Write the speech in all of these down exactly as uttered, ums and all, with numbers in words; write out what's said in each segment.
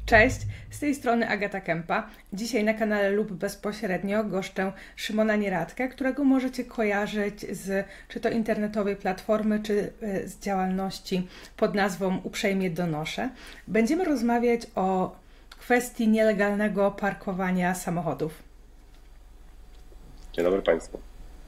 Cześć, z tej strony Agata Kępa. Dzisiaj na kanale lub bezpośrednio goszczę Szymona Nieradkę, którego możecie kojarzyć z czy to internetowej platformy, czy z działalności pod nazwą Uprzejmie Donoszę. Będziemy rozmawiać o kwestii nielegalnego parkowania samochodów. Dzień dobry Państwu.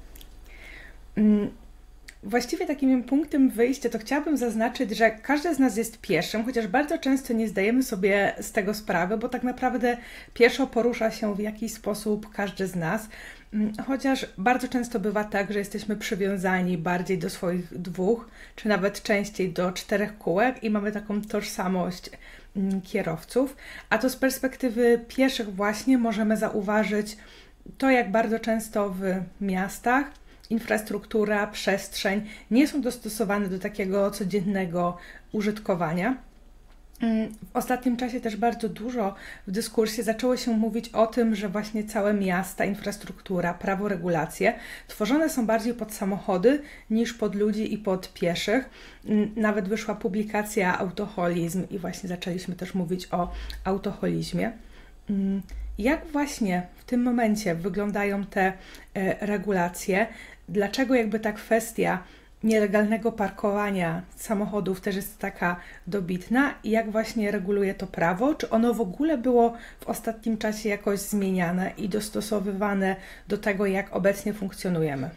Właściwie takim punktem wyjścia to chciałabym zaznaczyć, że każdy z nas jest pieszym, chociaż bardzo często nie zdajemy sobie z tego sprawy, bo tak naprawdę pieszo porusza się w jakiś sposób każdy z nas, chociaż bardzo często bywa tak, że jesteśmy przywiązani bardziej do swoich dwóch, czy nawet częściej do czterech kółek i mamy taką tożsamość kierowców, a to z perspektywy pieszych właśnie możemy zauważyć to, jak bardzo często w miastach infrastruktura, przestrzeń nie są dostosowane do takiego codziennego użytkowania. W ostatnim czasie też bardzo dużo w dyskursie zaczęło się mówić o tym, że właśnie całe miasta, infrastruktura, prawo, regulacje tworzone są bardziej pod samochody niż pod ludzi i pod pieszych. Nawet wyszła publikacja Autoholizm i właśnie zaczęliśmy też mówić o autoholizmie. Jak właśnie w tym momencie wyglądają te regulacje? Dlaczego jakby ta kwestia nielegalnego parkowania samochodów też jest taka dobitna i jak właśnie reguluje to prawo? Czy ono w ogóle było w ostatnim czasie jakoś zmieniane i dostosowywane do tego, jak obecnie funkcjonujemy?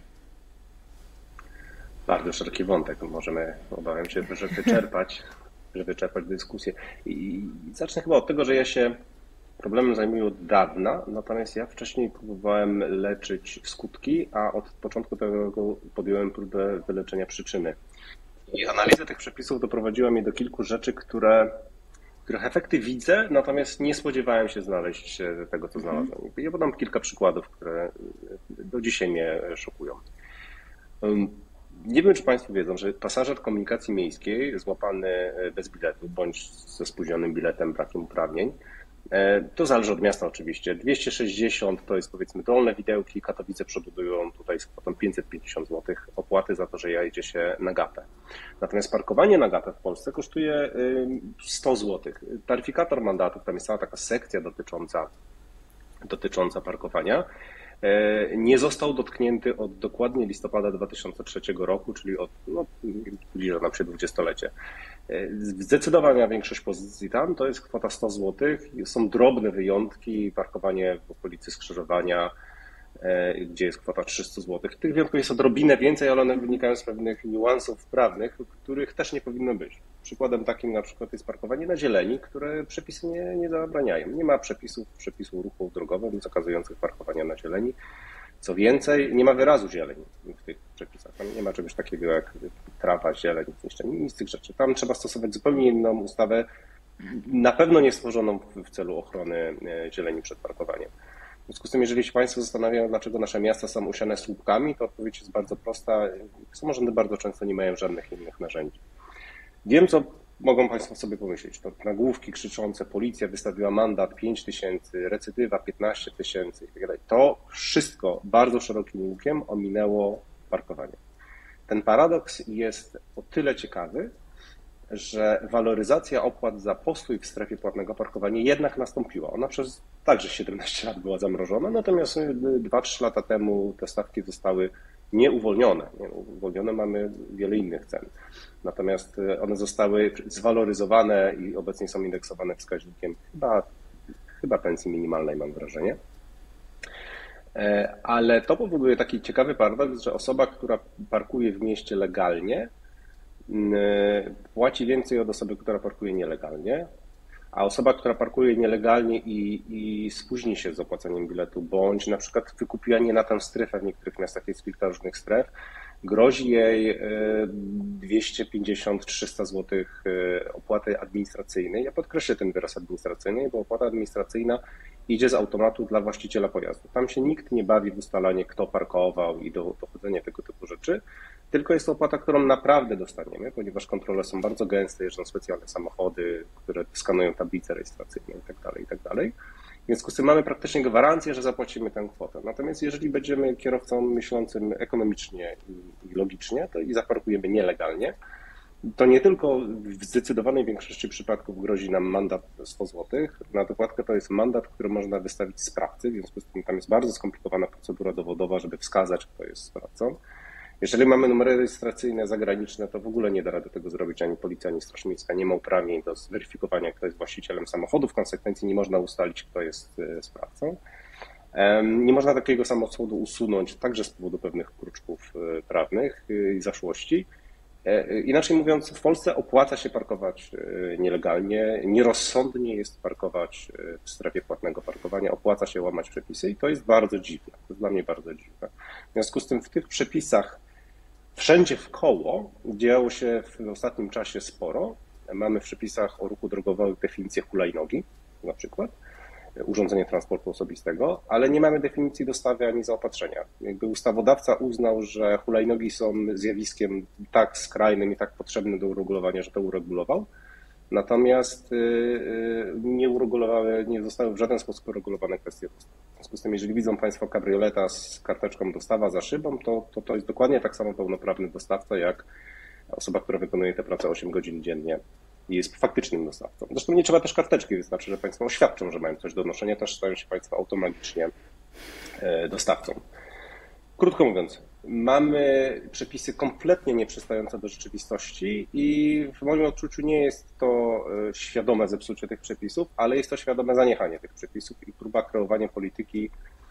Bardzo szeroki wątek. Możemy, obawiam się, że wyczerpać, że wyczerpać dyskusję. I zacznę chyba od tego, że ja się problemem zajmuję od dawna, natomiast ja wcześniej próbowałem leczyć skutki, a od początku tego podjąłem próbę wyleczenia przyczyny. I analiza tych przepisów doprowadziła mnie do kilku rzeczy, które, których efekty widzę, natomiast nie spodziewałem się znaleźć tego, co znalazłem. Ja podam kilka przykładów, które do dzisiaj mnie szokują. Nie wiem, czy Państwo wiedzą, że pasażer komunikacji miejskiej złapany bez biletu bądź ze spóźnionym biletem, brakiem uprawnień, to zależy od miasta oczywiście. dwieście sześćdziesiąt to jest powiedzmy Dolne Widełki, Katowice przodują tutaj z kwotą pięćset pięćdziesiąt złotych opłaty za to, że jedzie się na gapę. Natomiast parkowanie na gapę w Polsce kosztuje sto złotych. Taryfikator mandatów, tam jest cała taka sekcja dotycząca, dotycząca parkowania, nie został dotknięty od dokładnie listopada dwa tysiące trzeciego roku, czyli od, no, zbliża nam się dwudziestolecie. Zdecydowana większość pozycji tam to jest kwota sto złotych. Są drobne wyjątki, parkowanie w okolicy skrzyżowania, gdzie jest kwota trzysta złotych. Tych wyjątków jest odrobinę więcej, ale one wynikają z pewnych niuansów prawnych, których też nie powinno być. Przykładem takim na przykład jest parkowanie na zieleni, które przepisy nie, nie zabraniają. Nie ma przepisów przepisu ruchu drogowym zakazujących parkowania na zieleni. Co więcej, nie ma wyrazu zieleń w tych przepisach. Tam nie ma czegoś takiego jak trawa, zieleń, nic z tych rzeczy. Tam trzeba stosować zupełnie inną ustawę, na pewno nie stworzoną w celu ochrony zieleni przed parkowaniem. W związku z tym, jeżeli się Państwo zastanawiają, dlaczego nasze miasta są usiane słupkami, to odpowiedź jest bardzo prosta. Samorządy bardzo często nie mają żadnych innych narzędzi. Wiem, co mogą Państwo sobie pomyśleć. To nagłówki krzyczące, policja wystawiła mandat pięć tysięcy, recydywa piętnaście tysięcy itd. To wszystko bardzo szerokim łukiem ominęło parkowanie. Ten paradoks jest o tyle ciekawy, że waloryzacja opłat za postój w strefie płatnego parkowania jednak nastąpiła. Ona przez także siedemnaście lat była zamrożona, natomiast dwa trzy lata temu te stawki zostały nieuwolnione. Uwolnione mamy wiele innych cen. Natomiast one zostały zwaloryzowane i obecnie są indeksowane wskaźnikiem chyba, chyba pensji minimalnej, mam wrażenie. Ale to powoduje taki ciekawy paradoks, że osoba, która parkuje w mieście legalnie, płaci więcej od osoby, która parkuje nielegalnie, a osoba, która parkuje nielegalnie i, i spóźni się z opłaceniem biletu, bądź na przykład wykupiła nie na tę strefę, w niektórych miastach jest kilka różnych stref, grozi jej dwieście pięćdziesiąt trzysta złotych opłaty administracyjnej. Ja podkreślę ten wyraz administracyjny, bo opłata administracyjna idzie z automatu dla właściciela pojazdu. Tam się nikt nie bawi w ustalanie, kto parkował i do dochodzenia tego typu rzeczy, tylko jest to opłata, którą naprawdę dostaniemy, ponieważ kontrole są bardzo gęste, jeżdżą specjalne samochody, które skanują tablice rejestracyjne itd., itd. W związku z tym mamy praktycznie gwarancję, że zapłacimy tę kwotę. Natomiast jeżeli będziemy kierowcą myślącym ekonomicznie i logicznie, to i zaparkujemy nielegalnie, to nie tylko w zdecydowanej większości przypadków grozi nam mandat sto złotych. Na dokładkę to jest mandat, który można wystawić sprawcy, w związku z tym tam jest bardzo skomplikowana procedura dowodowa, żeby wskazać, kto jest sprawcą. Jeżeli mamy numery rejestracyjne zagraniczne, to w ogóle nie da rady tego zrobić ani policja, ani Straż Miejska nie ma uprawnień do zweryfikowania, kto jest właścicielem samochodu. W konsekwencji nie można ustalić, kto jest sprawcą. Nie można takiego samochodu usunąć także z powodu pewnych kruczków prawnych i zaszłości. Inaczej mówiąc, w Polsce opłaca się parkować nielegalnie, nierozsądnie jest parkować w strefie płatnego parkowania, opłaca się łamać przepisy i to jest bardzo dziwne. To jest dla mnie bardzo dziwne. W związku z tym w tych przepisach wszędzie w koło działo się w ostatnim czasie sporo. Mamy w przepisach o ruchu drogowym definicję hulajnogi na przykład, urządzenie transportu osobistego, ale nie mamy definicji dostawy ani zaopatrzenia. Jakby ustawodawca uznał, że hulajnogi są zjawiskiem tak skrajnym i tak potrzebnym do uregulowania, że to uregulował, natomiast nie uregulowały, nie zostały w żaden sposób uregulowane kwestie dostaw. W związku z tym, jeżeli widzą Państwo kabrioleta z karteczką dostawa za szybą, to, to to jest dokładnie tak samo pełnoprawny dostawca, jak osoba, która wykonuje tę pracę osiem godzin dziennie i jest faktycznym dostawcą. Zresztą nie trzeba też karteczki, wystarczy, że Państwo oświadczą, że mają coś do noszenia, też stają się Państwo automatycznie dostawcą. Krótko mówiąc, mamy przepisy kompletnie nieprzystające do rzeczywistości i w moim odczuciu nie jest to świadome zepsucie tych przepisów, ale jest to świadome zaniechanie tych przepisów i próba kreowania polityki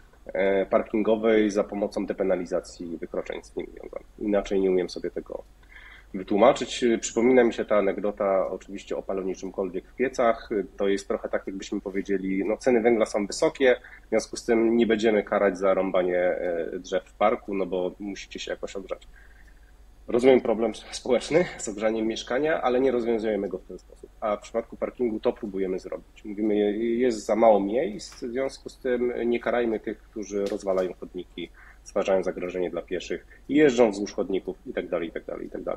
parkingowej za pomocą depenalizacji wykroczeń z nimi wiązanych. Inaczej nie umiem sobie tego wytłumaczyć. Przypomina mi się ta anegdota oczywiście o paleniu czymkolwiek w piecach. To jest trochę tak, jakbyśmy powiedzieli, no ceny węgla są wysokie, w związku z tym nie będziemy karać za rąbanie drzew w parku, no bo musicie się jakoś ogrzać. Rozumiem problem społeczny z ogrzaniem mieszkania, ale nie rozwiązujemy go w ten sposób. A w przypadku parkingu to próbujemy zrobić. Mówimy, jest za mało miejsc, w związku z tym nie karajmy tych, którzy rozwalają chodniki, stwarzają zagrożenie dla pieszych i jeżdżą wzdłuż chodników itd., itd., itd.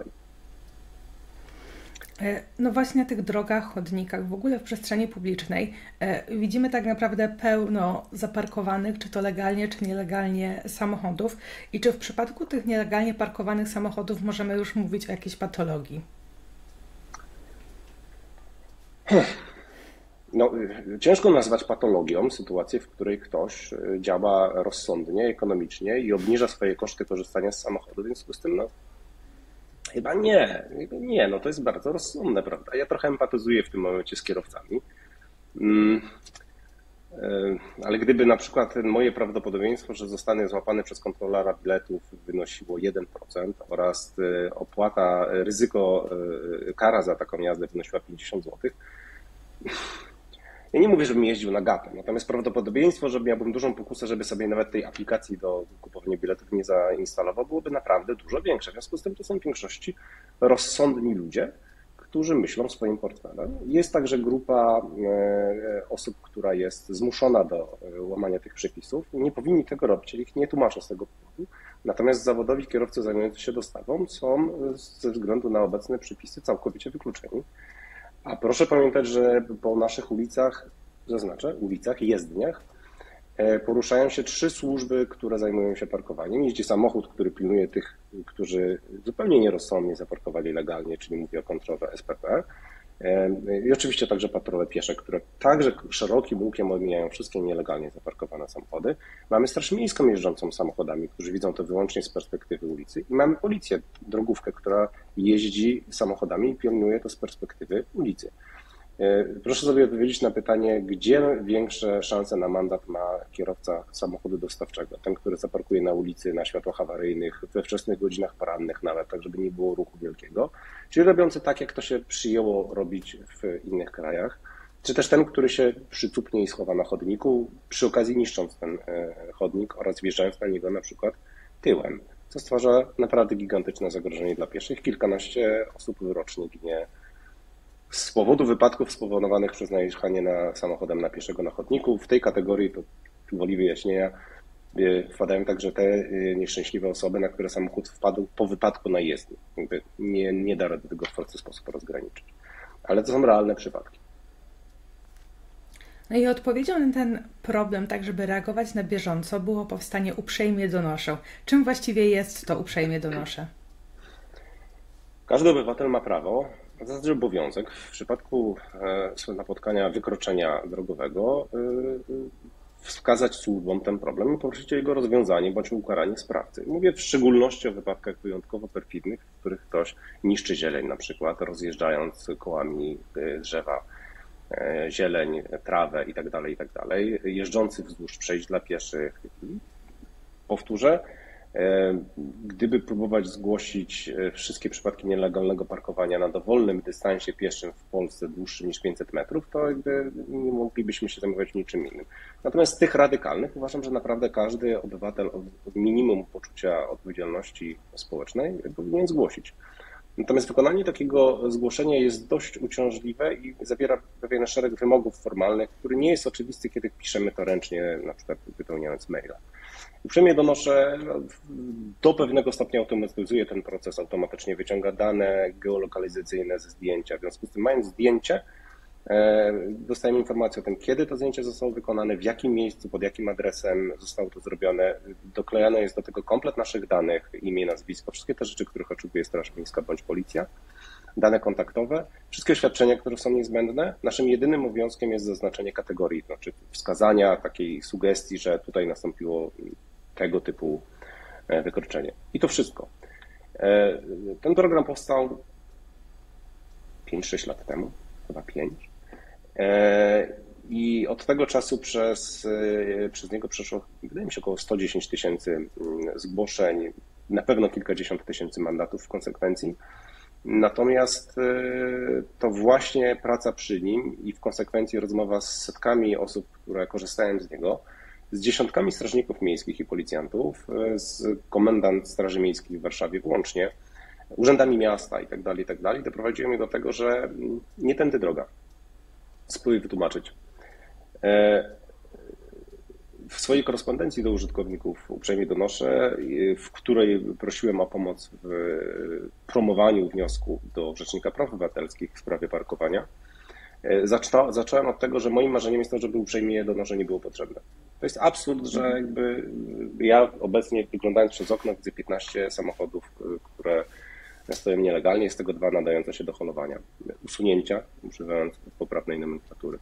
No właśnie na tych drogach, chodnikach, w ogóle w przestrzeni publicznej widzimy tak naprawdę pełno zaparkowanych, czy to legalnie, czy nielegalnie samochodów. I czy w przypadku tych nielegalnie parkowanych samochodów możemy już mówić o jakiejś patologii? No, ciężko nazwać patologią sytuację, w której ktoś działa rozsądnie, ekonomicznie i obniża swoje koszty korzystania z samochodu, w związku z tym no, chyba nie, nie, no to jest bardzo rozsądne, prawda? Ja trochę empatyzuję w tym momencie z kierowcami, ale gdyby na przykład moje prawdopodobieństwo, że zostanę złapany przez kontrolera biletów wynosiło jeden procent oraz opłata, ryzyko, kara za taką jazdę wynosiła pięćdziesiąt złotych, ja nie mówię, żebym jeździł na gapę, natomiast prawdopodobieństwo, że miałbym dużą pokusę, żeby sobie nawet tej aplikacji do kupowania biletów nie zainstalował, byłoby naprawdę dużo większe. W związku z tym to są w większości rozsądni ludzie, którzy myślą swoim portfelem. Jest także grupa osób, która jest zmuszona do łamania tych przepisów. Nie powinni tego robić, ich nie tłumaczę z tego powodu. Natomiast zawodowi kierowcy zajmujący się dostawą są ze względu na obecne przepisy całkowicie wykluczeni. A proszę pamiętać, że po naszych ulicach, zaznaczę, ulicach, jezdniach, poruszają się trzy służby, które zajmują się parkowaniem. Jeździ samochód, który pilnuje tych, którzy zupełnie nierozsądnie zaparkowali legalnie, czyli mówię o kontrolę S P P. I oczywiście także patrole piesze, które także szerokim łukiem omijają wszystkie nielegalnie zaparkowane samochody. Mamy Straż Miejską jeżdżącą samochodami, którzy widzą to wyłącznie z perspektywy ulicy. I mamy policję, drogówkę, która jeździ samochodami i pilnuje to z perspektywy ulicy. Proszę sobie odpowiedzieć na pytanie, gdzie większe szanse na mandat ma kierowca samochodu dostawczego? Ten, który zaparkuje na ulicy, na światłach awaryjnych, we wczesnych godzinach porannych nawet, tak żeby nie było ruchu wielkiego. Czyli robiący tak, jak to się przyjęło robić w innych krajach. Czy też ten, który się przycupnie i schowa na chodniku, przy okazji niszcząc ten chodnik oraz wjeżdżając na niego na przykład tyłem, co stwarza naprawdę gigantyczne zagrożenie dla pieszych. Kilkanaście osób rocznie ginie z powodu wypadków spowodowanych przez najechanie na samochodem na pieszego na chodniku. W tej kategorii, to woli wyjaśnienia, wpadają także te nieszczęśliwe osoby, na które samochód wpadł po wypadku na jezdni. Jakby nie, nie da rady tego w prosty sposób rozgraniczyć. Ale to są realne przypadki. No i odpowiedzią na ten problem, tak żeby reagować na bieżąco, było powstanie Uprzejmie Donoszę. Czym właściwie jest to Uprzejmie Donoszę? Każdy obywatel ma prawo, a w zasadzie obowiązek w przypadku e, napotkania wykroczenia drogowego e, wskazać służbom ten problem i poprosić o jego rozwiązanie bądź ukaranie sprawcy. Mówię w szczególności o wypadkach wyjątkowo perfidnych, w których ktoś niszczy zieleń, na przykład rozjeżdżając kołami drzewa, zieleń, trawę itd., itd., jeżdżący wzdłuż przejść dla pieszych. Powtórzę, gdyby próbować zgłosić wszystkie przypadki nielegalnego parkowania na dowolnym dystansie pieszym w Polsce dłuższym niż pięćset metrów, to jakby nie moglibyśmy się zajmować niczym innym. Natomiast z tych radykalnych uważam, że naprawdę każdy obywatel od minimum poczucia odpowiedzialności społecznej powinien zgłosić. Natomiast wykonanie takiego zgłoszenia jest dość uciążliwe i zawiera pewien szereg wymogów formalnych, który nie jest oczywisty, kiedy piszemy to ręcznie, na przykład wypełniając maila. Uprzejmie donoszę, do pewnego stopnia automatyzuje ten proces, automatycznie wyciąga dane geolokalizacyjne ze zdjęcia. W związku z tym, mając zdjęcie, dostajemy informację o tym, kiedy to zdjęcie zostało wykonane, w jakim miejscu, pod jakim adresem zostało to zrobione. Doklejane jest do tego komplet naszych danych, imię, nazwisko, wszystkie te rzeczy, których oczekuje Straż Miejska bądź Policja, dane kontaktowe, wszystkie oświadczenia, które są niezbędne. Naszym jedynym obowiązkiem jest zaznaczenie kategorii, znaczy wskazania takiej sugestii, że tutaj nastąpiło tego typu wykroczenie. I to wszystko. Ten program powstał pięć sześć lat temu, chyba pięć. I od tego czasu przez, przez niego przeszło, wydaje mi się, około sto dziesięć tysięcy zgłoszeń, na pewno kilkadziesiąt tysięcy mandatów w konsekwencji. Natomiast to właśnie praca przy nim i w konsekwencji rozmowa z setkami osób, które korzystają z niego, z dziesiątkami strażników miejskich i policjantów, z komendant Straży Miejskiej w Warszawie włącznie, urzędami miasta i tak dalej, i tak dalej, doprowadziło mnie do tego, że nie tędy droga. Spróbuję wytłumaczyć. W swojej korespondencji do użytkowników uprzejmie donoszę, w której prosiłem o pomoc w promowaniu wniosku do Rzecznika Praw Obywatelskich w sprawie parkowania. Zaczą, zacząłem od tego, że moim marzeniem jest to, żeby uprzejmie donoszenie było potrzebne. To jest absurd, że jakby ja obecnie, wyglądając przez okno, widzę piętnaście samochodów, które stoją nielegalnie, z tego dwa nadające się do holowania. Usunięcia, używając poprawnej nomenklatury.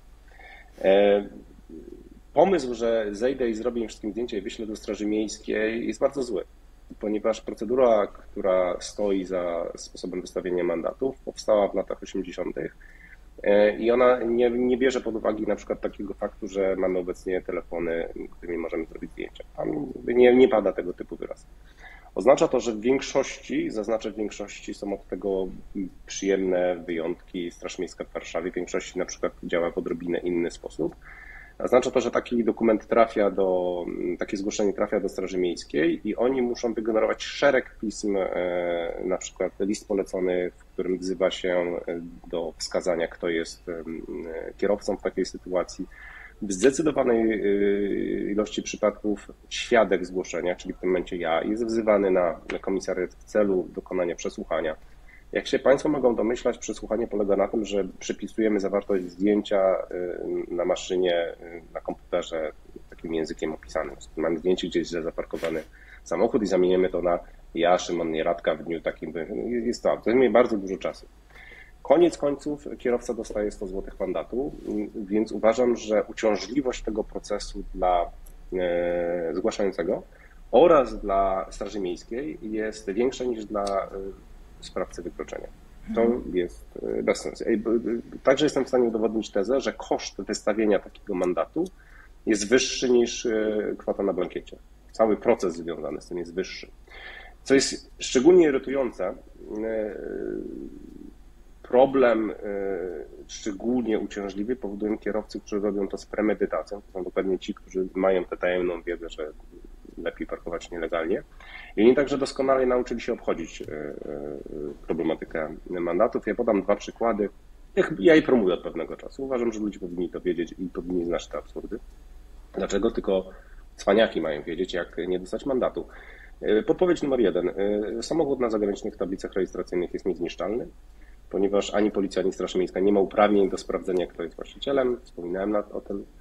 Pomysł, że zejdę i zrobię im wszystkim zdjęcie i wyślę do Straży Miejskiej, jest bardzo zły, ponieważ procedura, która stoi za sposobem wystawienia mandatów, powstała w latach osiemdziesiątych i ona nie, nie bierze pod uwagę na przykład takiego faktu, że mamy obecnie telefony, którymi możemy zrobić zdjęcia. Tam nie, nie pada tego typu wyraz. Oznacza to, że w większości, zaznaczę w większości, są od tego przyjemne wyjątki. Straż Miejska w Warszawie w większości na przykład działa w odrobinę inny sposób. Oznacza to, że taki dokument trafia do, takie zgłoszenie trafia do Straży Miejskiej i oni muszą wygenerować szereg pism, na przykład list polecony, w którym wzywa się do wskazania, kto jest kierowcą w takiej sytuacji. W zdecydowanej ilości przypadków świadek zgłoszenia, czyli w tym momencie ja, jest wzywany na komisariat w celu dokonania przesłuchania. Jak się Państwo mogą domyślać, przesłuchanie polega na tym, że przepisujemy zawartość zdjęcia na maszynie, na komputerze takim językiem opisanym. Mamy zdjęcie, gdzie jest źle zaparkowany samochód i zamieniamy to na ja, Szymon, nie Radka w dniu takim. Jest to, to zajmuje bardzo dużo czasu. Koniec końców kierowca dostaje sto złotych mandatu, więc uważam, że uciążliwość tego procesu dla zgłaszającego oraz dla Straży Miejskiej jest większa niż dla sprawcy wykroczenia. To jest bez sensu. Także jestem w stanie udowodnić tezę, że koszt wystawienia takiego mandatu jest wyższy niż kwota na blankiecie. Cały proces związany z tym jest wyższy. Co jest szczególnie irytujące, problem szczególnie uciążliwy powodują kierowcy, którzy robią to z premedytacją. To są dokładnie ci, którzy mają tę tajemną wiedzę, że lepiej parkować nielegalnie. I oni także doskonale nauczyli się obchodzić problematykę mandatów. Ja podam dwa przykłady. Ja je promuję od pewnego czasu. Uważam, że ludzie powinni to wiedzieć i powinni znać te absurdy. Dlaczego? Tylko cwaniaki mają wiedzieć, jak nie dostać mandatu. Podpowiedź numer jeden. Samochód na zagranicznych tablicach rejestracyjnych jest niezniszczalny, ponieważ ani policja, ani Straż Miejska nie ma uprawnień do sprawdzenia, kto jest właścicielem. Wspominałem o tym.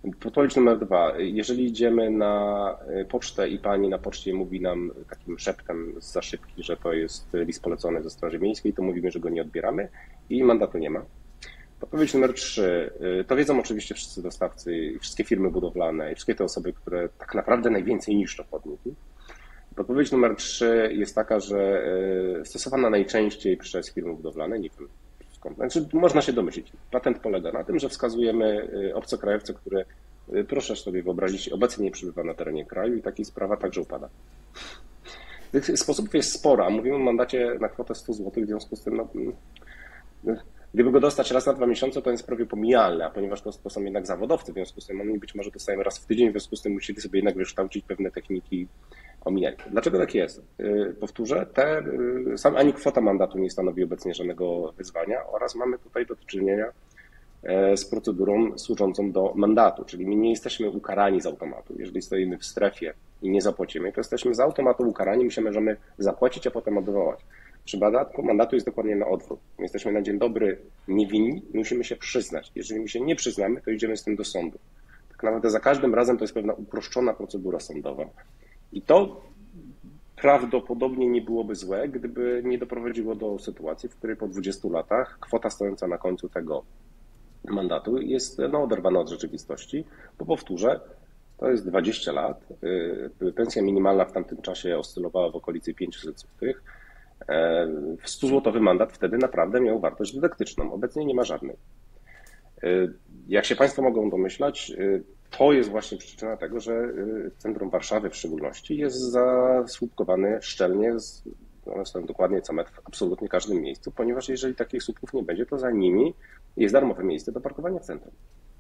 Podpowiedź numer dwa. Jeżeli idziemy na pocztę i pani na poczcie mówi nam takim szeptem z za szybki, że to jest list polecony ze Straży Miejskiej, to mówimy, że go nie odbieramy i mandatu nie ma. Podpowiedź numer trzy. To wiedzą oczywiście wszyscy dostawcy, wszystkie firmy budowlane i wszystkie te osoby, które tak naprawdę najwięcej niszczą chodniki. Podpowiedź numer trzy jest taka, że stosowana najczęściej przez firmy budowlane, nie wiem skąd, znaczy można się domyślić. Patent polega na tym, że wskazujemy obcokrajowca, który, proszę sobie wyobrazić, obecnie nie przebywa na terenie kraju i taka sprawa także upada. Tych sposobów jest sporo, a mówimy o mandacie na kwotę sto złotych, w związku z tym no, gdyby go dostać raz na dwa miesiące, to jest prawie pomijalne, a ponieważ to, to są jednak zawodowcy, w związku z tym oni być może dostają raz w tydzień, w związku z tym musieli sobie jednak wykształcić pewne techniki omijania. Dlaczego tak jest? Powtórzę, te, sam ani kwota mandatu nie stanowi obecnie żadnego wyzwania oraz mamy tutaj do czynienia z procedurą służącą do mandatu, czyli my nie jesteśmy ukarani z automatu. Jeżeli stoimy w strefie i nie zapłacimy, to jesteśmy z automatu ukarani, my się możemy zapłacić, a potem odwołać. W przypadku mandatu jest dokładnie na odwrót. My jesteśmy na dzień dobry niewinni, musimy się przyznać. Jeżeli my się nie przyznamy, to idziemy z tym do sądu. Tak naprawdę za każdym razem to jest pewna uproszczona procedura sądowa. I to prawdopodobnie nie byłoby złe, gdyby nie doprowadziło do sytuacji, w której po dwudziestu latach kwota stojąca na końcu tego mandatu jest no, oderwana od rzeczywistości, bo powtórzę, to jest dwadzieścia lat. Pensja minimalna w tamtym czasie oscylowała w okolicy pięćset złotych. sto złotowy mandat wtedy naprawdę miał wartość dydaktyczną. Obecnie nie ma żadnej. Jak się Państwo mogą domyślać, to jest właśnie przyczyna tego, że centrum Warszawy w szczególności jest zasłupkowany szczelnie, z, one stoją dokładnie co metr w absolutnie każdym miejscu, ponieważ jeżeli takich słupków nie będzie, to za nimi jest darmowe miejsce do parkowania w centrum.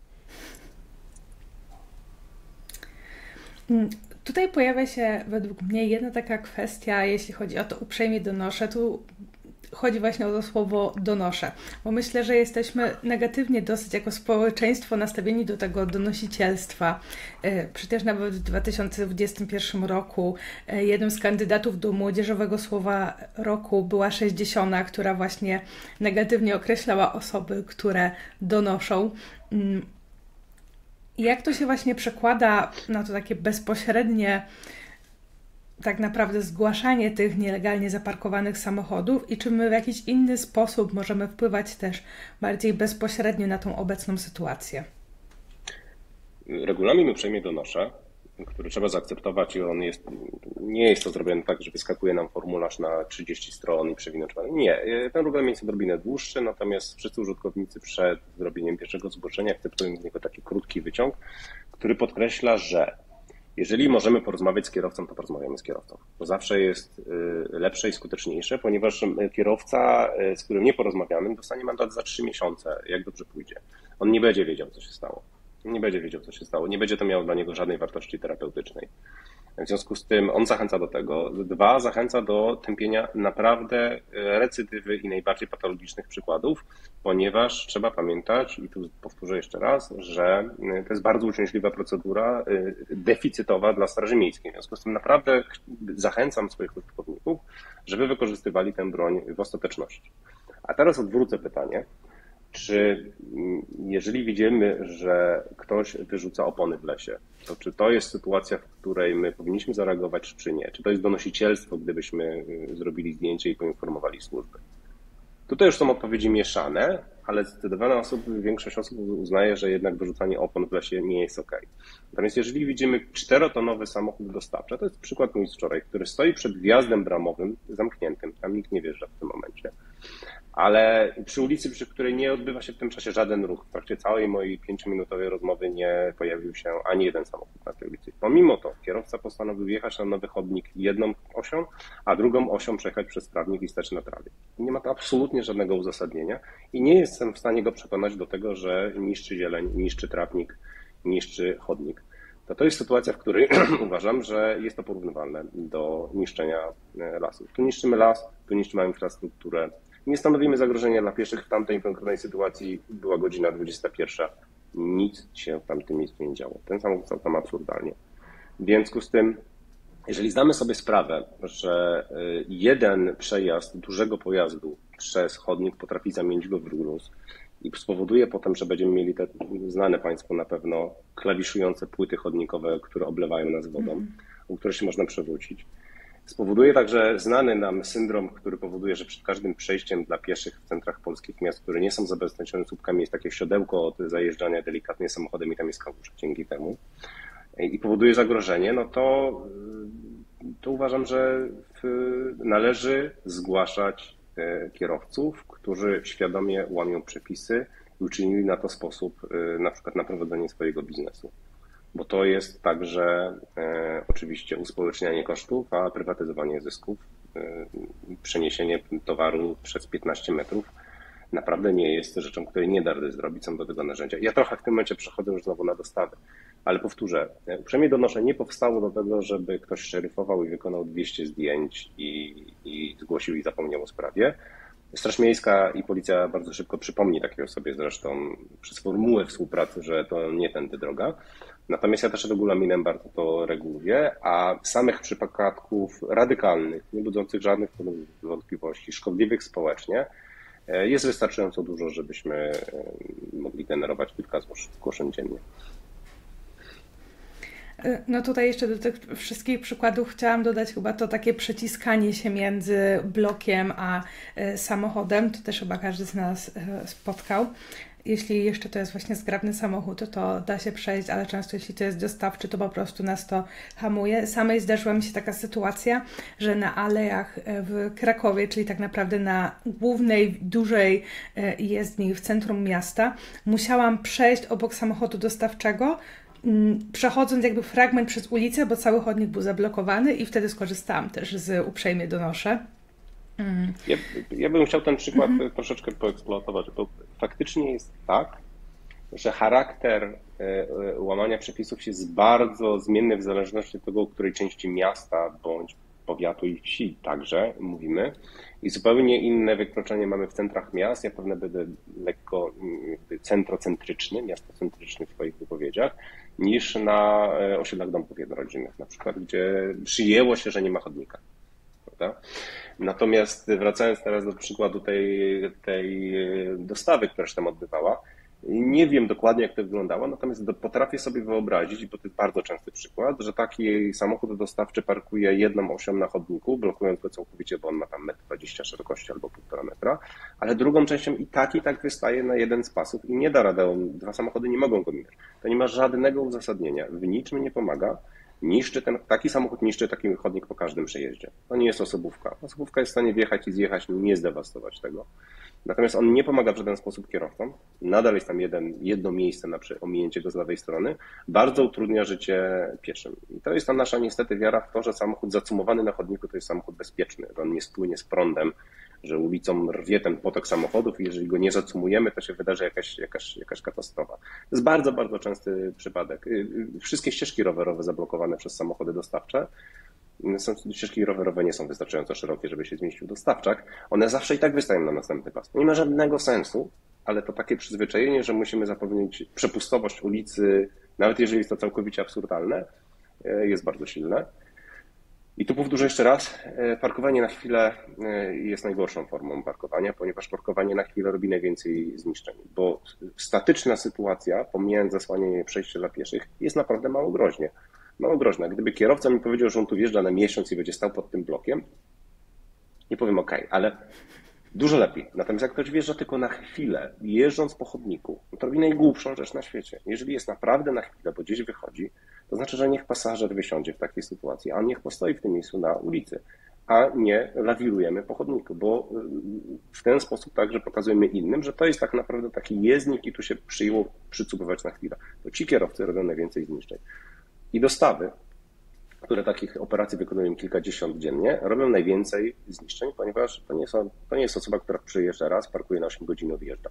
Tutaj pojawia się według mnie jedna taka kwestia, jeśli chodzi o to uprzejmie donoszę, tu chodzi właśnie o to słowo donoszę, bo myślę, że jesteśmy negatywnie dosyć jako społeczeństwo nastawieni do tego donosicielstwa. Przecież nawet w dwa tysiące dwudziestym pierwszym roku jednym z kandydatów do Młodzieżowego Słowa Roku była sześćdziesiątka, która właśnie negatywnie określała osoby, które donoszą. I jak to się właśnie przekłada na to takie bezpośrednie tak naprawdę zgłaszanie tych nielegalnie zaparkowanych samochodów i czy my w jakiś inny sposób możemy wpływać też bardziej bezpośrednio na tą obecną sytuację? Regulamin uprzejmie donoszę, który trzeba zaakceptować i on jest, nie jest to zrobione tak, że wyskakuje nam formularz na trzydzieści stron i przewinąć. Nie, ten regulamin jest odrobinę dłuższy, natomiast wszyscy użytkownicy przed zrobieniem pierwszego zgłoszenia akceptują z niego taki krótki wyciąg, który podkreśla, że jeżeli możemy porozmawiać z kierowcą, to porozmawiamy z kierowcą. To zawsze jest lepsze i skuteczniejsze, ponieważ kierowca, z którym nie porozmawiamy, dostanie mandat za trzy miesiące, jak dobrze pójdzie. On nie będzie wiedział, co się stało. Nie będzie wiedział, co się stało. Nie będzie to miało dla niego żadnej wartości terapeutycznej. W związku z tym on zachęca do tego. Dwa, zachęca do tępienia naprawdę recydywy i najbardziej patologicznych przykładów, ponieważ trzeba pamiętać, i tu powtórzę jeszcze raz, że to jest bardzo uciążliwa procedura deficytowa dla Straży Miejskiej. W związku z tym naprawdę zachęcam swoich użytkowników, żeby wykorzystywali tę broń w ostateczności. A teraz odwrócę pytanie. Czy jeżeli widzimy, że ktoś wyrzuca opony w lesie, to czy to jest sytuacja, w której my powinniśmy zareagować, czy nie? Czy to jest donosicielstwo, gdybyśmy zrobili zdjęcie i poinformowali służby? Tutaj już są odpowiedzi mieszane, ale zdecydowana osoby, większość osób uznaje, że jednak wyrzucanie opon w lesie nie jest okej. Natomiast jeżeli widzimy czterotonowy samochód dostawczy, to jest przykład mój z wczoraj, który stoi przed wjazdem bramowym zamkniętym, tam nikt nie wjeżdża w tym momencie, ale przy ulicy, przy której nie odbywa się w tym czasie żaden ruch. W trakcie całej mojej pięciominutowej rozmowy nie pojawił się ani jeden samochód na tej ulicy. Pomimo to kierowca postanowił jechać na nowy chodnik jedną osią, a drugą osią przejechać przez trawnik i stać na trawie. Nie ma to absolutnie żadnego uzasadnienia i nie jestem w stanie go przekonać do tego, że niszczy zieleń, niszczy trawnik, niszczy chodnik. To, to jest sytuacja, w której uważam, że jest to porównywalne do niszczenia lasów. Tu niszczymy las, tu niszczymy infrastrukturę. Nie stanowimy zagrożenia dla pieszych. W tamtej konkretnej sytuacji była godzina dwudziesta pierwsza. Nic się w tamtym miejscu nie działo. Ten samochód stał tam absurdalnie. W związku z tym, jeżeli zdamy sobie sprawę, że jeden przejazd dużego pojazdu przez chodnik potrafi zamienić go w gruz i spowoduje potem, że będziemy mieli te znane Państwu na pewno klawiszujące płyty chodnikowe, które oblewają nas wodą, mm. u których się można przewrócić. Spowoduje także znany nam syndrom, który powoduje, że przed każdym przejściem dla pieszych w centrach polskich miast, które nie są zabezpieczone słupkami, jest takie siodełko od zajeżdżania delikatnie samochodem i tam jest kałuża dzięki temu. I powoduje zagrożenie, no to, to uważam, że należy zgłaszać kierowców, którzy świadomie łamią przepisy i uczynili na to sposób, na przykład na prowadzenie swojego biznesu. Bo to jest także e, oczywiście uspołecznianie kosztów, a prywatyzowanie zysków, e, przeniesienie towaru przez piętnaście metrów naprawdę nie jest rzeczą, której nie da rady zrobić, są do tego narzędzia. Ja trochę w tym momencie przechodzę już znowu na dostawy, ale powtórzę, uprzejmie donoszę, nie powstało do tego, żeby ktoś szeryfował i wykonał dwieście zdjęć i, i zgłosił i zapomniał o sprawie. Straż Miejska i Policja bardzo szybko przypomni takiej osobie zresztą przez formułę współpracy, że to nie tędy droga. Natomiast ja też regulaminem bardzo to reguluję, a samych przypadków radykalnych, nie budzących żadnych wątpliwości, szkodliwych społecznie jest wystarczająco dużo, żebyśmy mogli generować kilka zgłoszeń dziennie. No tutaj jeszcze do tych wszystkich przykładów chciałam dodać chyba to takie przeciskanie się między blokiem a samochodem. To też chyba każdy z nas spotkał. Jeśli jeszcze to jest właśnie zgrabny samochód, to, to da się przejść, ale często jeśli to jest dostawczy, to po prostu nas to hamuje. Samej zdarzyła mi się taka sytuacja, że na alejach w Krakowie, czyli tak naprawdę na głównej, dużej jezdni w centrum miasta, musiałam przejść obok samochodu dostawczego, przechodząc jakby fragment przez ulicę, bo cały chodnik był zablokowany i wtedy skorzystałam też z uprzejmie donoszę. Mm. Ja, ja bym chciał ten przykład mm-hmm. troszeczkę poeksploatować, bo faktycznie jest tak, że charakter łamania przepisów jest bardzo zmienny w zależności od tego, o której części miasta bądź powiatu i wsi także mówimy. I zupełnie inne wykroczenie mamy w centrach miast. Ja pewnie będę lekko centrocentryczny, miastocentryczny w swoich wypowiedziach, niż na osiedlach domków jednorodzinnych na przykład, gdzie przyjęło się, że nie ma chodnika. Prawda? Natomiast wracając teraz do przykładu tej, tej dostawy, która się tam odbywała, nie wiem dokładnie, jak to wyglądało, natomiast potrafię sobie wyobrazić, bo to jest bardzo częsty przykład, że taki samochód dostawczy parkuje jedną osią na chodniku, blokując go całkowicie, bo on ma tam metr dwadzieścia szerokości albo półtora metra, ale drugą częścią i tak i tak wystaje na jeden z pasów i nie da rady, on, dwa samochody nie mogą go minąć. To nie ma żadnego uzasadnienia, w niczym nie pomaga. Niszczy ten, taki samochód niszczy taki chodnik po każdym przejeździe. To nie jest osobówka. Osobówka jest w stanie wjechać i zjechać, nie zdewastować tego. Natomiast on nie pomaga w żaden sposób kierowcom. Nadal jest tam jeden, jedno miejsce na ominięcie go z lewej strony. Bardzo utrudnia życie pieszym. I to jest ta nasza niestety wiara w to, że samochód zacumowany na chodniku to jest samochód bezpieczny, że on nie spłynie z prądem, że ulicą rwie ten potok samochodów i jeżeli go nie zacumujemy, to się wydarzy jakaś, jakaś, jakaś katastrofa. To jest bardzo, bardzo częsty przypadek. Wszystkie ścieżki rowerowe zablokowane przez samochody dostawcze, ścieżki rowerowe nie są wystarczająco szerokie, żeby się zmieścił dostawczak. One zawsze i tak wystają na następny pas. To nie ma żadnego sensu, ale to takie przyzwyczajenie, że musimy zapewnić przepustowość ulicy, nawet jeżeli jest to całkowicie absurdalne, jest bardzo silne. I tu powtórzę jeszcze raz, parkowanie na chwilę jest najgorszą formą parkowania, ponieważ parkowanie na chwilę robi najwięcej zniszczeń, bo statyczna sytuacja, pomijając zasłanianie przejścia dla pieszych, jest naprawdę mało groźnie. Mało groźna. Gdyby kierowca mi powiedział, że on tu wjeżdża na miesiąc i będzie stał pod tym blokiem, nie powiem ok, ale dużo lepiej. Natomiast jak ktoś wjeżdża tylko na chwilę, jeżdżąc po chodniku, to robi najgłupszą rzecz na świecie. Jeżeli jest naprawdę na chwilę, bo gdzieś wychodzi, to znaczy, że niech pasażer wysiądzie w takiej sytuacji, a niech postoi w tym miejscu na ulicy, a nie lawirujemy po chodniku, bo w ten sposób także pokazujemy innym, że to jest tak naprawdę taki jezdnik i tu się przyjęło przycupować na chwilę. To ci kierowcy robią najwięcej zniszczeń. I dostawy, które takich operacji wykonują kilkadziesiąt dziennie, robią najwięcej zniszczeń, ponieważ to nie jest, to nie jest osoba, która przyjeżdża raz, parkuje na osiem godzin i odjeżdża.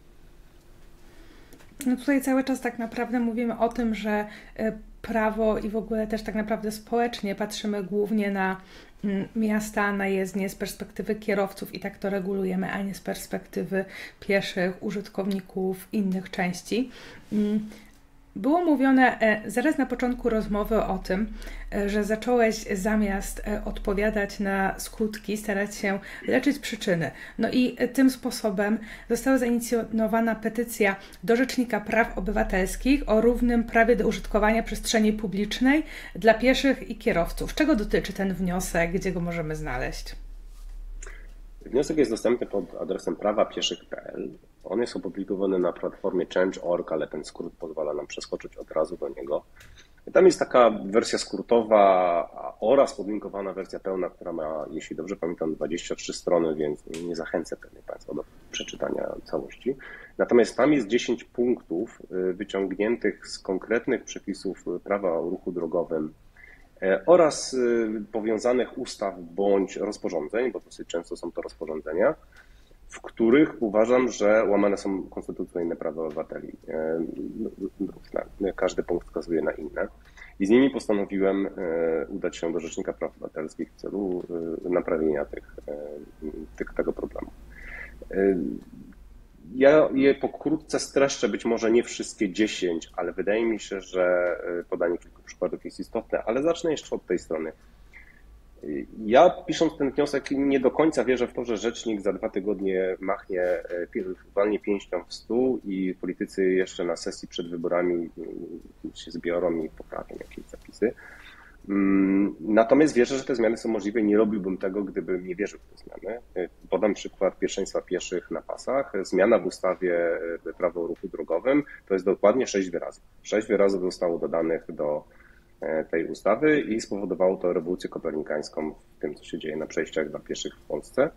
No tutaj cały czas tak naprawdę mówimy o tym, że prawo i w ogóle też tak naprawdę społecznie patrzymy głównie na miasta, na jezdnie z perspektywy kierowców i tak to regulujemy, a nie z perspektywy pieszych, użytkowników innych części. Było mówione zaraz na początku rozmowy o tym, że zacząłeś zamiast odpowiadać na skutki, starać się leczyć przyczyny. No i tym sposobem została zainicjowana petycja do Rzecznika Praw Obywatelskich o równym prawie do użytkowania przestrzeni publicznej dla pieszych i kierowców. Czego dotyczy ten wniosek? Gdzie go możemy znaleźć? Wniosek jest dostępny pod adresem prawa pieszych kropka p l. On jest opublikowany na platformie change kropka org, ale ten skrót pozwala nam przeskoczyć od razu do niego. I tam jest taka wersja skrótowa oraz podlinkowana wersja pełna, która ma, jeśli dobrze pamiętam, dwadzieścia trzy strony, więc nie zachęcę pewnie Państwa do przeczytania całości. Natomiast tam jest dziesięć punktów wyciągniętych z konkretnych przepisów prawa o ruchu drogowym oraz powiązanych ustaw bądź rozporządzeń, bo dosyć często są to rozporządzenia, w których uważam, że łamane są konstytucyjne prawa obywateli. Każdy punkt wskazuje na inne. I z nimi postanowiłem udać się do Rzecznika Praw Obywatelskich w celu naprawienia tych, tych, tego problemu. Ja je pokrótce streszczę, być może nie wszystkie dziesięć, ale wydaje mi się, że podanie kilku przykładów jest istotne, ale zacznę jeszcze od tej strony. Ja, pisząc ten wniosek, nie do końca wierzę w to, że rzecznik za dwa tygodnie machnie, walnie pięścią w stół i politycy jeszcze na sesji przed wyborami się zbiorą i poprawią jakieś zapisy. Natomiast wierzę, że te zmiany są możliwe i nie robiłbym tego, gdybym nie wierzył w te zmiany. Podam przykład pierwszeństwa pieszych na pasach. Zmiana w ustawie Prawo o ruchu drogowym to jest dokładnie sześć wyrazów. Sześć wyrazów zostało dodanych do tej ustawy i spowodowało to rewolucję kopernikańską w tym, co się dzieje na przejściach dla pieszych w Polsce.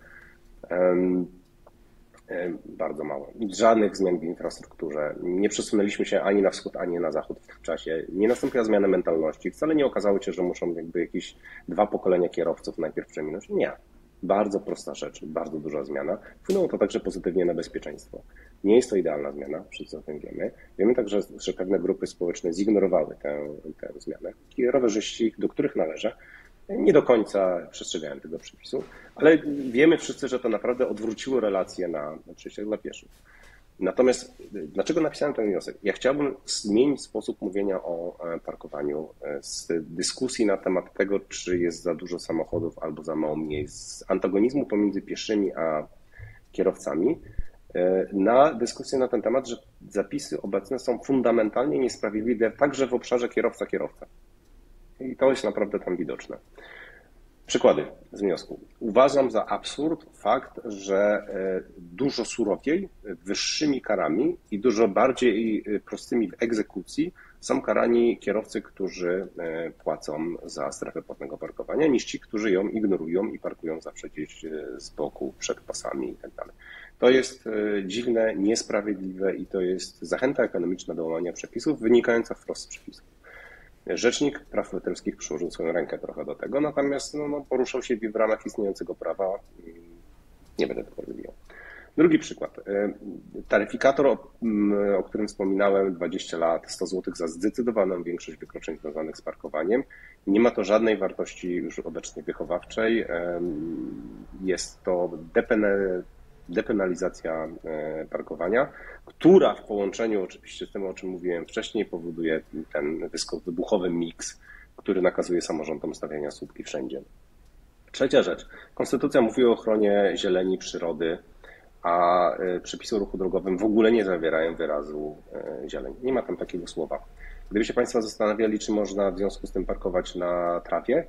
Bardzo mało. Żadnych zmian w infrastrukturze. Nie przesunęliśmy się ani na wschód, ani na zachód w tym czasie. Nie nastąpiła zmiana mentalności. Wcale nie okazało się, że muszą jakby jakieś dwa pokolenia kierowców najpierw przeminąć. Nie. Bardzo prosta rzecz, bardzo duża zmiana. Wpłynęło to także pozytywnie na bezpieczeństwo. Nie jest to idealna zmiana, wszyscy o tym wiemy. Wiemy także, że pewne grupy społeczne zignorowały tę, tę zmianę. I rowerzyści, do których należę, nie do końca przestrzegają tego przepisu, ale wiemy wszyscy, że to naprawdę odwróciło relacje na przejściach dla pieszych. Natomiast dlaczego napisałem ten wniosek? Ja chciałbym zmienić sposób mówienia o parkowaniu z dyskusji na temat tego, czy jest za dużo samochodów albo za mało miejsc, z antagonizmu pomiędzy pieszymi a kierowcami, na dyskusję na ten temat, że zapisy obecne są fundamentalnie niesprawiedliwe także w obszarze kierowca-kierowca. I to jest naprawdę tam widoczne. Przykłady z wniosku. Uważam za absurd fakt, że dużo surowiej, wyższymi karami i dużo bardziej prostymi w egzekucji są karani kierowcy, którzy płacą za strefę płatnego parkowania, niż ci, którzy ją ignorują i parkują zawsze gdzieś z boku, przed pasami i tak dalej. To jest dziwne, niesprawiedliwe i to jest zachęta ekonomiczna do łamania przepisów wynikająca wprost z przepisów. Rzecznik Praw Obywatelskich przyłożył swoją rękę trochę do tego, natomiast no, no, poruszał się w ramach istniejącego prawa. Nie będę tego wywijał. Drugi przykład. Taryfikator, o, o którym wspominałem, dwadzieścia lat, sto złotych za zdecydowaną większość wykroczeń związanych z parkowaniem. Nie ma to żadnej wartości już obecnie wychowawczej. Jest to depen- depenalizacja parkowania, która w połączeniu oczywiście z tym, o czym mówiłem wcześniej, powoduje ten wybuchowy miks, który nakazuje samorządom stawiania słupki wszędzie. Trzecia rzecz. Konstytucja mówi o ochronie zieleni, przyrody, a przepisy o ruchu drogowym w ogóle nie zawierają wyrazu zieleń. Nie ma tam takiego słowa. Gdyby się Państwo zastanawiali, czy można w związku z tym parkować na trawie,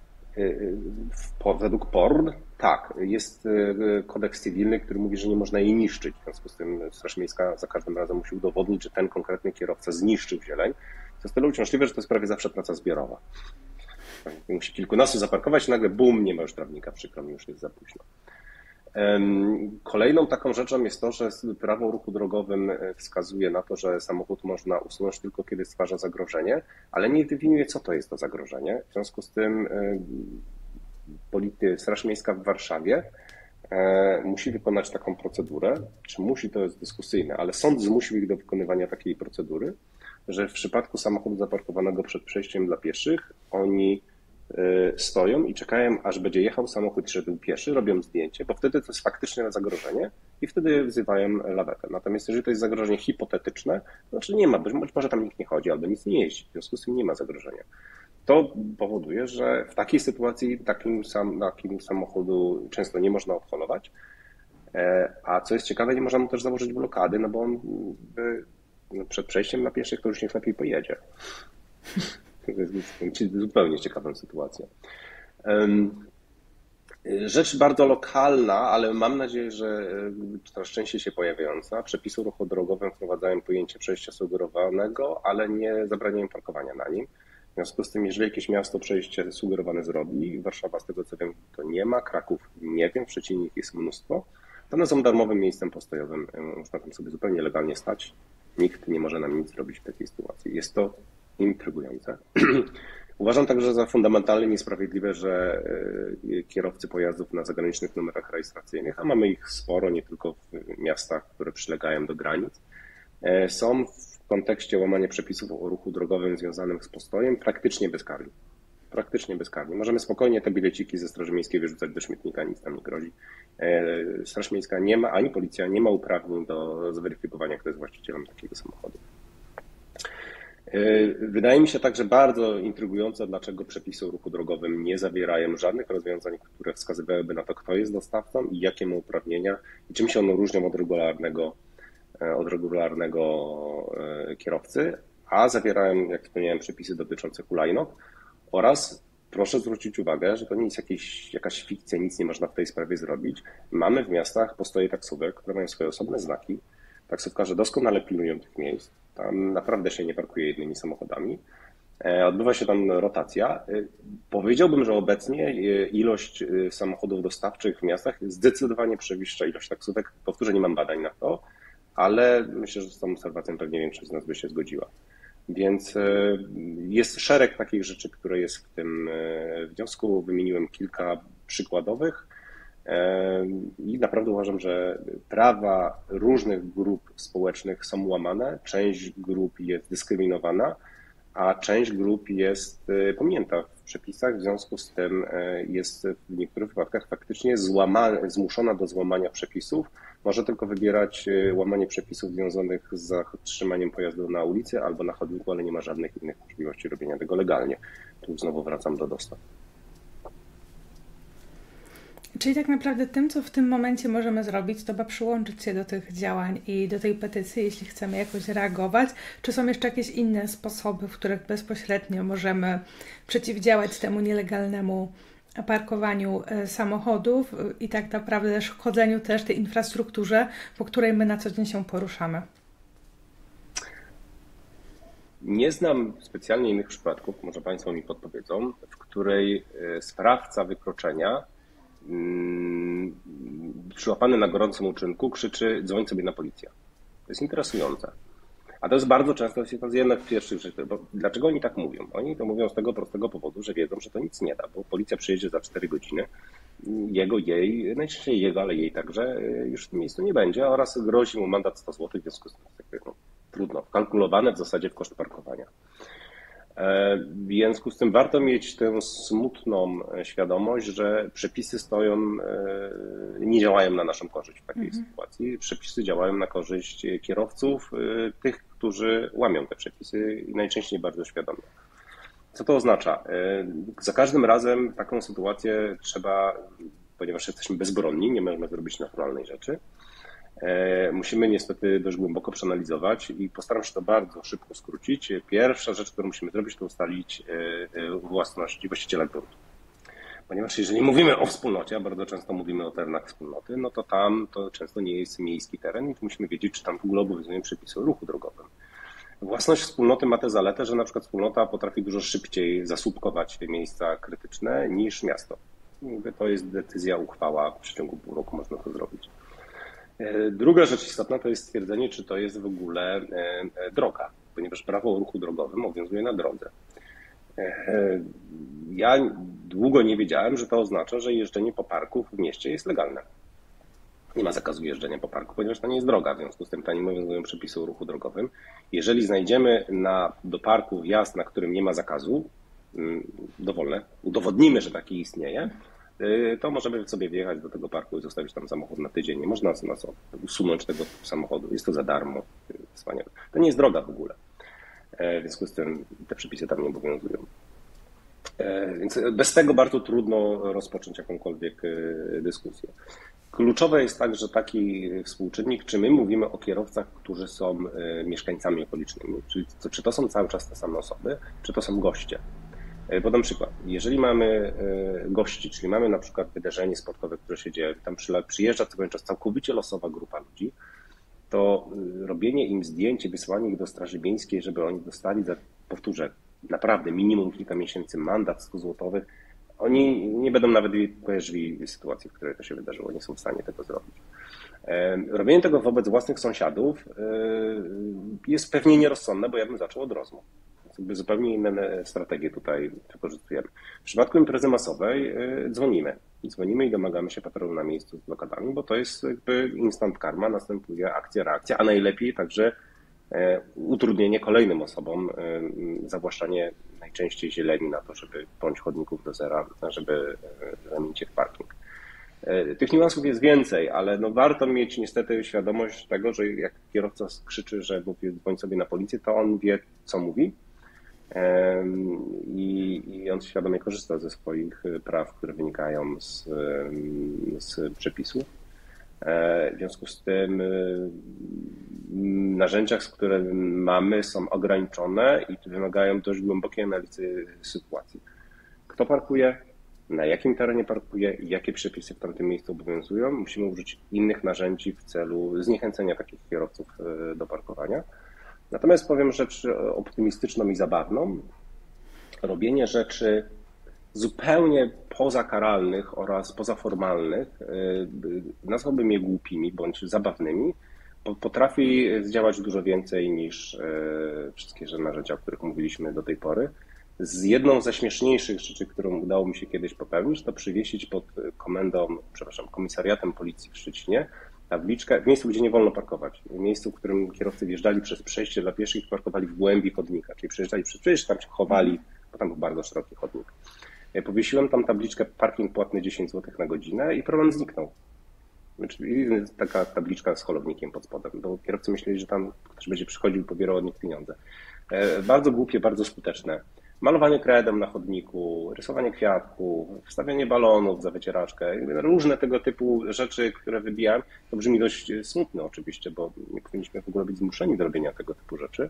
według P O R D tak, jest kodeks cywilny, który mówi, że nie można jej niszczyć. W związku z tym Straż Miejska za każdym razem musi udowodnić, że ten konkretny kierowca zniszczył zieleń. To jest tyle uciążliwe, że to jest prawie zawsze praca zbiorowa. Musi kilkunastu zaparkować i nagle bum, nie ma już trawnika, przykro mi, już jest za późno. Kolejną taką rzeczą jest to, że prawo o ruchu drogowym wskazuje na to, że samochód można usunąć tylko kiedy stwarza zagrożenie, ale nie definiuje, co to jest to zagrożenie. W związku z tym Straż Miejska w Warszawie musi wykonać taką procedurę, czy musi, to jest dyskusyjne, ale sąd zmusił ich do wykonywania takiej procedury, że w przypadku samochodu zaparkowanego przed przejściem dla pieszych oni stoją i czekają, aż będzie jechał samochód, szedł pieszy, robią zdjęcie, bo wtedy to jest faktycznie zagrożenie i wtedy wzywają lawetę. Natomiast jeżeli to jest zagrożenie hipotetyczne, to znaczy nie ma, być może tam nikt nie chodzi albo nic nie jeździ, w związku z tym nie ma zagrożenia. To powoduje, że w takiej sytuacji takim, sam, takim samochodu często nie można odholować, a co jest ciekawe, nie można mu też założyć blokady, no bo on by, no przed przejściem na pieszych to już niech lepiej pojedzie. To jest zupełnie ciekawą sytuacją. Rzecz bardzo lokalna, ale mam nadzieję, że coraz częściej się pojawiająca. Przepisy o ruchu drogowym wprowadzają pojęcie przejścia sugerowanego, ale nie zabraniają parkowania na nim. W związku z tym, jeżeli jakieś miasto przejście sugerowane zrobi, Warszawa z tego co wiem to nie ma, Kraków nie wiem, w Szczecinie ich jest mnóstwo, to one są darmowym miejscem postojowym. Można tam sobie zupełnie legalnie stać. Nikt nie może nam nic zrobić w takiej sytuacji. Jest to intrygujące. Uważam także za fundamentalnie niesprawiedliwe, że kierowcy pojazdów na zagranicznych numerach rejestracyjnych, a mamy ich sporo, nie tylko w miastach, które przylegają do granic, są w kontekście łamania przepisów o ruchu drogowym związanych z postojem praktycznie bezkarni. Praktycznie bezkarni. Możemy spokojnie te bileciki ze Straży Miejskiej wyrzucać do śmietnika, nic nam nie grozi. Straż Miejska nie ma, ani policja nie ma uprawnień do zweryfikowania, kto jest właścicielem takiego samochodu. Wydaje mi się także bardzo intrygujące, dlaczego przepisy o ruchu drogowym nie zawierają żadnych rozwiązań, które wskazywałyby na to, kto jest dostawcą i jakie ma uprawnienia i czym się one różnią od regularnego, od regularnego kierowcy, a zawierają, jak wspomniałem, przepisy dotyczące hulajnóg oraz proszę zwrócić uwagę, że to nie jest jakieś, jakaś fikcja, nic nie można w tej sprawie zrobić. Mamy w miastach postoje taksówek, które mają swoje osobne znaki. Taksówkarze doskonale pilnują tych miejsc. Tam naprawdę się nie parkuje jednymi samochodami. Odbywa się tam rotacja. Powiedziałbym, że obecnie ilość samochodów dostawczych w miastach zdecydowanie przewyższa ilość taksówek. Powtórzę, nie mam badań na to, ale myślę, że z tą obserwacją pewnie większość z nas by się zgodziła. Więc jest szereg takich rzeczy, które jest w tym wniosku. Wymieniłem kilka przykładowych. I naprawdę uważam, że prawa różnych grup społecznych są łamane, część grup jest dyskryminowana, a część grup jest pominięta w przepisach, w związku z tym jest w niektórych wypadkach faktycznie złamana, zmuszona do złamania przepisów, może tylko wybierać łamanie przepisów związanych z zatrzymaniem pojazdu na ulicy albo na chodniku, ale nie ma żadnych innych możliwości robienia tego legalnie. Tu znowu wracam do dostaw. Czyli tak naprawdę tym, co w tym momencie możemy zrobić, to chyba przyłączyć się do tych działań i do tej petycji, jeśli chcemy jakoś reagować. Czy są jeszcze jakieś inne sposoby, w których bezpośrednio możemy przeciwdziałać temu nielegalnemu parkowaniu samochodów i tak naprawdę też chodzeniu też tej infrastrukturze, po której my na co dzień się poruszamy? Nie znam specjalnie innych przypadków, może Państwo mi podpowiedzą, w której sprawca wykroczenia przyłapany na gorącym uczynku krzyczy: dzwoń sobie na policję. To jest interesujące. A to jest bardzo często jest jedna z pierwszych rzeczy. Bo dlaczego oni tak mówią? Oni to mówią z tego prostego powodu, że wiedzą, że to nic nie da, bo policja przyjedzie za cztery godziny, jego, jej, najczęściej jego, ale jej także już w tym miejscu nie będzie oraz grozi mu mandat sto złotych, w związku z tym no, trudno, wkalkulowane w zasadzie w koszt parkowania. W związku z tym warto mieć tę smutną świadomość, że przepisy stoją, nie działają na naszą korzyść w takiej mhm. sytuacji. Przepisy działają na korzyść kierowców, tych, którzy łamią te przepisy i najczęściej bardzo świadomie. Co to oznacza? Za każdym razem taką sytuację trzeba, ponieważ jesteśmy bezbronni, nie możemy zrobić naturalnej rzeczy, musimy niestety dość głęboko przeanalizować i postaram się to bardzo szybko skrócić. Pierwsza rzecz, którą musimy zrobić, to ustalić własność właściciela gruntu. Ponieważ jeżeli mówimy o wspólnocie, a bardzo często mówimy o terenach wspólnoty, no to tam to często nie jest miejski teren i musimy wiedzieć, czy tam w ogóle obowiązują przepisy o ruchu drogowym. Własność wspólnoty ma tę zaletę, że na przykład wspólnota potrafi dużo szybciej zasłupkować te miejsca krytyczne niż miasto. To jest decyzja, uchwała, w przeciągu pół roku można to zrobić. Druga rzecz istotna to jest stwierdzenie, czy to jest w ogóle droga, ponieważ prawo o ruchu drogowym obowiązuje na drodze. Ja długo nie wiedziałem, że to oznacza, że jeżdżenie po parku w mieście jest legalne. Nie ma zakazu jeżdżenia po parku, ponieważ to nie jest droga, w związku z tym tam nie obowiązują przepisy o ruchu drogowym. Jeżeli znajdziemy na, do parku wjazd, na którym nie ma zakazu, dowolne, udowodnimy, że taki istnieje, to możemy sobie wjechać do tego parku i zostawić tam samochód na tydzień. Nie można na co usunąć tego samochodu. Jest to za darmo. Wspaniale. To nie jest droga w ogóle. W związku z tym te przepisy tam nie obowiązują. Więc bez tego bardzo trudno rozpocząć jakąkolwiek dyskusję. Kluczowe jest także taki współczynnik, czy my mówimy o kierowcach, którzy są mieszkańcami okolicznymi, czyli to, czy to są cały czas te same osoby, czy to są goście. Podam przykład. Jeżeli mamy gości, czyli mamy na przykład wydarzenie sportowe, które się dzieje, tam przyjeżdża co czas całkowicie losowa grupa ludzi, to robienie im zdjęć i wysyłanie ich do Straży Miejskiej, żeby oni dostali, za, powtórzę, naprawdę minimum kilka miesięcy mandat sto złotowych, oni nie będą nawet kojarzyli sytuacji, w której to się wydarzyło, nie są w stanie tego zrobić. Robienie tego wobec własnych sąsiadów jest pewnie nierozsądne, bo ja bym zaczął od rozmów. Jakby zupełnie inne strategie tutaj wykorzystujemy. W przypadku imprezy masowej dzwonimy. Dzwonimy i domagamy się patrolu na miejscu z blokadami, bo to jest jakby instant karma, następuje akcja, reakcja, a najlepiej także utrudnienie kolejnym osobom, zawłaszczanie najczęściej zieleni na to, żeby bądź chodników do zera, żeby zamienić je w parking. Tych niuansów jest więcej, ale no warto mieć niestety świadomość tego, że jak kierowca krzyczy, że mówi dzwoń sobie na policję, to on wie, co mówi i, i on świadomie korzysta ze swoich praw, które wynikają z, z przepisów. W związku z tym narzędzia, które mamy, są ograniczone i wymagają dość głębokiej analizy sytuacji. Kto parkuje, na jakim terenie parkuje i jakie przepisy w tamtym miejscu obowiązują. Musimy użyć innych narzędzi w celu zniechęcenia takich kierowców do parkowania. Natomiast powiem rzecz optymistyczną i zabawną. Robienie rzeczy zupełnie pozakaralnych oraz pozaformalnych, nazwałbym je głupimi bądź zabawnymi, potrafi zdziałać dużo więcej niż wszystkie narzędzia, o których mówiliśmy do tej pory. Z jedną ze śmieszniejszych rzeczy, którą udało mi się kiedyś popełnić, to przywiesić pod komendą, przepraszam, komisariatem policji w Szczecinie tabliczkę w miejscu, gdzie nie wolno parkować. W miejscu, w którym kierowcy wjeżdżali przez przejście dla pieszych i parkowali w głębi chodnika, czyli przejeżdżali przez przejście, tam się chowali, bo tam był bardzo szeroki chodnik. Powiesiłem tam tabliczkę parking płatny dziesięć złotych na godzinę i problem zniknął. Czyli taka tabliczka z holownikiem pod spodem, bo kierowcy myśleli, że tam ktoś będzie przychodził i pobierał od nich pieniądze. Bardzo głupie, bardzo skuteczne. Malowanie kredem na chodniku, rysowanie kwiatków, wstawianie balonów za wycieraczkę, różne tego typu rzeczy, które wybijałem. To brzmi dość smutno oczywiście, bo nie powinniśmy w ogóle być zmuszeni do robienia tego typu rzeczy,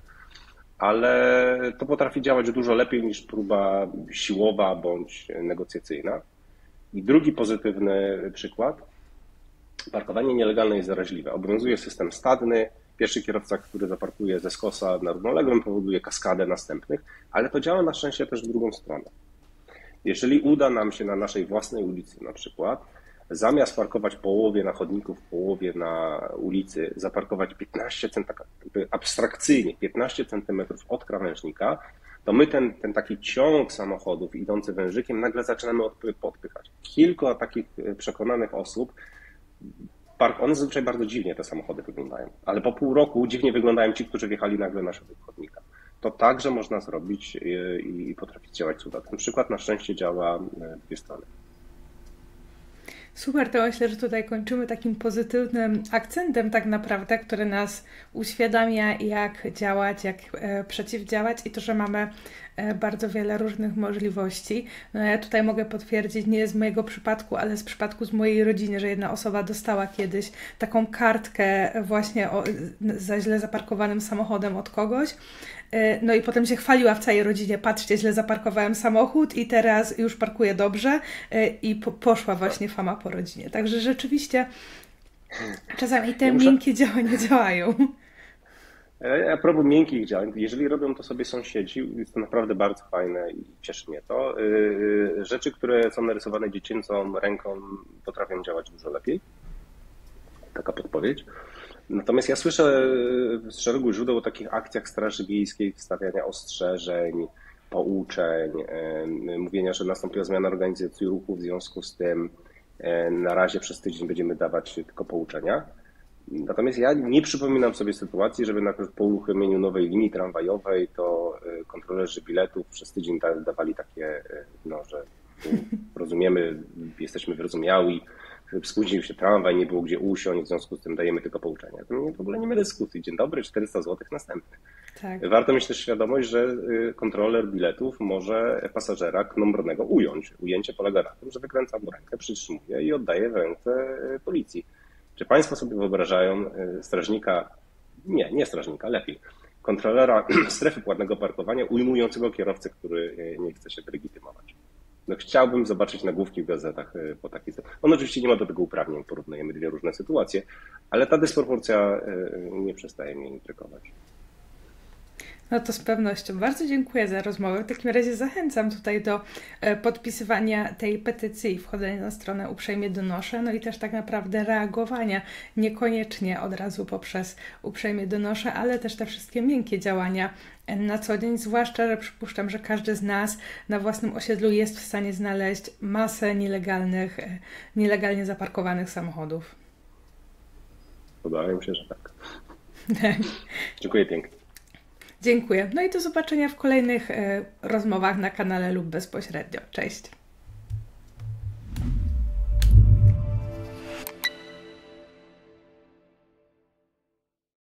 ale to potrafi działać dużo lepiej niż próba siłowa bądź negocjacyjna. I drugi pozytywny przykład. Parkowanie nielegalne jest zaraźliwe. Obowiązuje system stadny. Pierwszy kierowca, który zaparkuje ze skosa na równoległym, powoduje kaskadę następnych, ale to działa na szczęście też w drugą stronę. Jeżeli uda nam się na naszej własnej ulicy na przykład, zamiast parkować połowie na chodniku, w połowie na ulicy, zaparkować piętnaście centymetrów, abstrakcyjnie piętnaście centymetrów od krawężnika, to my ten, ten taki ciąg samochodów idący wężykiem nagle zaczynamy odpychać. Kilku takich przekonanych osób, one zazwyczaj bardzo dziwnie te samochody wyglądają, ale po pół roku dziwnie wyglądają ci, którzy wjechali nagle na środek chodnika. To także można zrobić i potrafi działać cuda. Ten przykład na szczęście działa w dwie strony. Super, to myślę, że tutaj kończymy takim pozytywnym akcentem tak naprawdę, który nas uświadamia, jak działać, jak e, przeciwdziałać i to, że mamy e, bardzo wiele różnych możliwości. No, ja tutaj mogę potwierdzić, nie z mojego przypadku, ale z przypadku z mojej rodziny, że jedna osoba dostała kiedyś taką kartkę właśnie o, za źle zaparkowanym samochodem od kogoś. No i potem się chwaliła w całej rodzinie, patrzcie, źle zaparkowałem samochód i teraz już parkuję dobrze i po, poszła właśnie fama po rodzinie. Także rzeczywiście czasami te ja muszę... miękkie działania działają. A propos miękkich działań, jeżeli robią to sobie sąsiedzi, jest to naprawdę bardzo fajne i cieszy mnie to. Rzeczy, które są narysowane dziecięcą ręką, potrafią działać dużo lepiej. Taka podpowiedź. Natomiast ja słyszę z szeregu źródeł o takich akcjach Straży Miejskiej, wstawiania ostrzeżeń, pouczeń, mówienia, że nastąpiła zmiana organizacji ruchu, w związku z tym na razie przez tydzień będziemy dawać tylko pouczenia. Natomiast ja nie przypominam sobie sytuacji, żeby na przykład po uruchomieniu nowej linii tramwajowej to kontrolerzy biletów przez tydzień dawali takie, no, że rozumiemy, jesteśmy wyrozumiali, spóźnił się tramwaj, nie było gdzie usiąść, w związku z tym dajemy tylko pouczenia. To w ogóle nie ma dyskusji. Dzień dobry, czterysta złotych następny. Tak. Warto mieć też świadomość, że kontroler biletów może pasażera krnąbrnego ująć. Ujęcie polega na tym, że wykręca mu rękę, przytrzymuje i oddaje w ręce policji. Czy Państwo sobie wyobrażają strażnika, nie, nie strażnika, lepiej, kontrolera strefy płatnego parkowania ujmującego kierowcę, który nie chce się wylegitymować? No, chciałbym zobaczyć nagłówki w gazetach po takiej sytuacji. On oczywiście nie ma do tego uprawnień, porównujemy dwie różne sytuacje, ale ta dysproporcja nie przestaje mnie intrygować. No to z pewnością. Bardzo dziękuję za rozmowę. W takim razie zachęcam tutaj do podpisywania tej petycji, wchodzenia na stronę Uprzejmie Donoszę, no i też tak naprawdę reagowania, niekoniecznie od razu poprzez Uprzejmie Donoszę, ale też te wszystkie miękkie działania na co dzień, zwłaszcza, że przypuszczam, że każdy z nas na własnym osiedlu jest w stanie znaleźć masę nielegalnych, nielegalnie zaparkowanych samochodów. Wydaje mi się, że tak. Dziękuję pięknie. Dziękuję. No i do zobaczenia w kolejnych e, rozmowach na kanale lub bezpośrednio. Cześć.